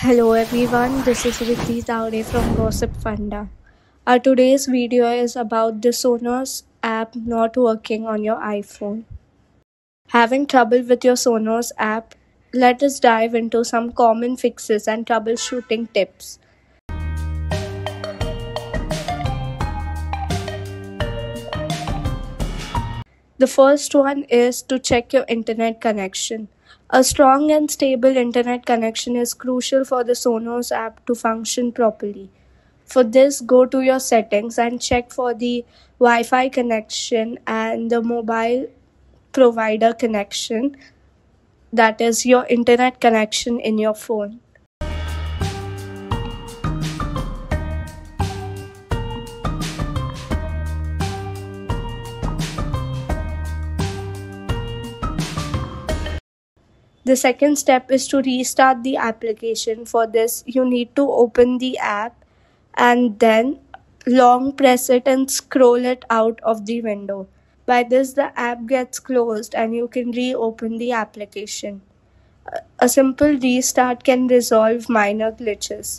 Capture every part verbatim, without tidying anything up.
Hello everyone, this is Riddhi Taude from Gossip Funda. Our today's video is about the Sonos app not working on your iPhone. Having trouble with your Sonos app? Let us dive into some common fixes and troubleshooting tips. The first one is to check your internet connection. A strong and stable internet connection is crucial for the Sonos app to function properly. For this, go to your settings and check for the Wi-Fi connection and the mobile provider connection, that is your internet connection in your phone. The second step is to restart the application. For this, you need to open the app and then long press it and scroll it out of the window. By this, the app gets closed and you can reopen the application. A simple restart can resolve minor glitches.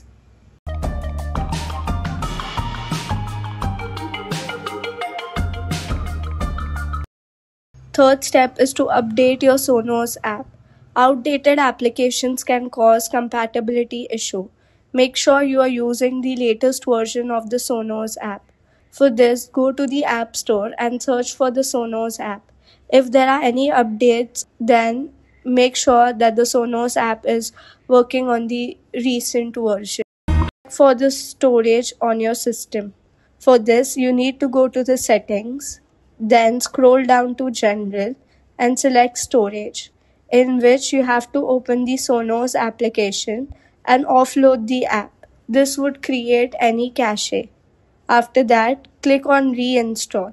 Third step is to update your Sonos app. Outdated applications can cause compatibility issue. Make sure you are using the latest version of the Sonos app. For this, go to the App Store and search for the Sonos app. If there are any updates, then make sure that the Sonos app is working on the recent version. For the storage on your system. For this, you need to go to the settings, then scroll down to General and select Storage, in which you have to open the Sonos application and offload the app. This would create any cache. After that, click on Reinstall.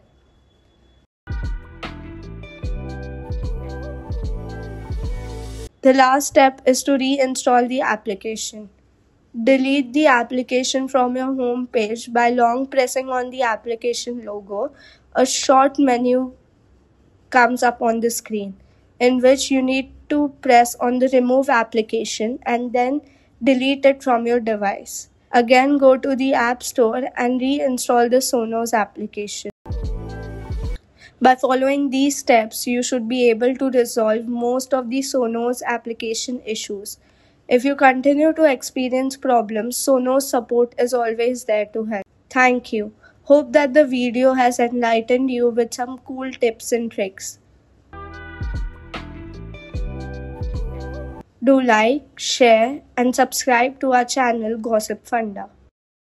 The last step is to reinstall the application. Delete the application from your home page by long pressing on the application logo. A short menu comes up on the screen, in which you need to press on the remove application and then delete it from your device. Again, go to the App Store and reinstall the Sonos application. By following these steps, you should be able to resolve most of the Sonos application issues. If you continue to experience problems, Sonos support is always there to help. Thank you. Hope that the video has enlightened you with some cool tips and tricks. Do like, share and subscribe to our channel Gossip Funda.